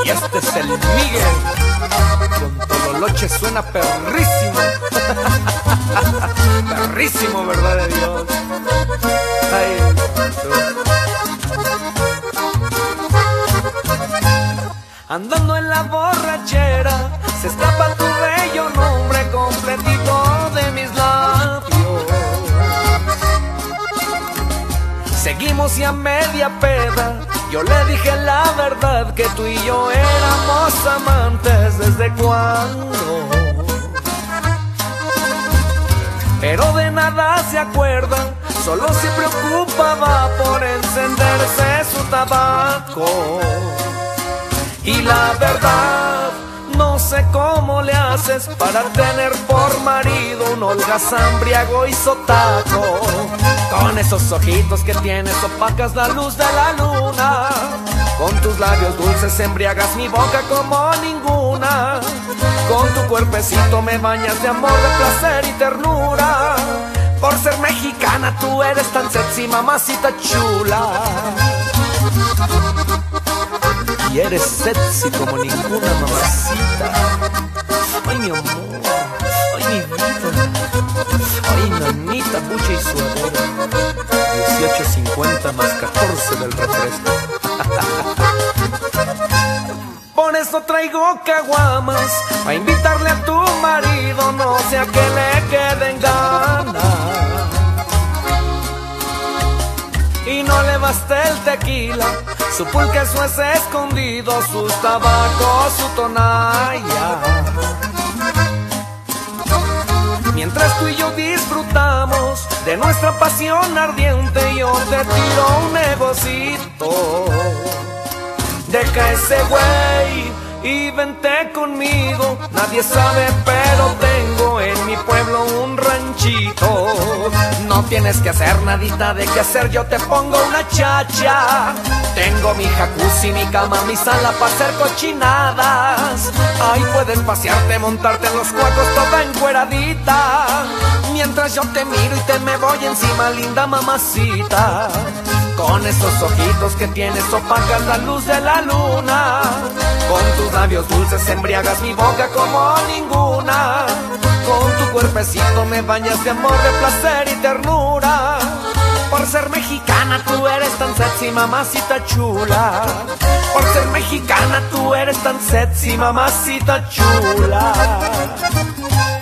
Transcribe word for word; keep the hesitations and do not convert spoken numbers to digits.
Y este es el Miguel, con Tololoche suena perrísimo. Perrísimo, verdad de Dios. Ay, andando en la borrachera, se escapa tu bello nombre completito de mis labios. Seguimos y a media peda yo le dije la verdad, que tú y yo éramos amantes desde cuando. Pero de nada se acuerda, solo se preocupaba por encenderse su tabaco. Y la verdad, no sé cómo le haces para tener por marido un holgazán, briago y sotaco. Con esos ojitos que tienes opacas la luz de la luna. Con tus labios dulces embriagas mi boca como ninguna. Con tu cuerpecito me bañas de amor, de placer y ternura. Por ser mexicana tú eres tan sexy, mamacita chula. Y eres sexy como ninguna, mamacita. Ay, mi amor, ay, mi vida. Ay, nanita, bucha y suadera. dieciocho cincuenta más catorce del refresco. Por eso traigo caguamas, pa' invitarle a tu marido, no sea que le queden ganas. Y no le baste el tequila, su pulque, su es escondido, sus tabacos, su tonalla. Mientras tú y yo disfrutamos de nuestra pasión ardiente, yo te tiro un negocito. Deja ese güey y vente conmigo. Nadie sabe, pero tengo en mi pueblo un ranchito. No tienes que hacer nadita de qué hacer, yo te pongo una chacha. Tengo mi jacuzzi, mi cama, mi sala para hacer cochinadas. Ahí puedes pasearte, montarte en los cuacos toda encueradita. Mientras yo te miro y te me voy encima, linda mamacita. Con esos ojitos que tienes opacas la luz de la luna. Con tus labios dulces embriagas mi boca como ninguna. Con tu cuerpecito me bañas de amor, de placer y ternura. Por ser mexicana tú eres tan sexy, mamacita chula. Por ser mexicana tú eres tan sexy, mamacita chula.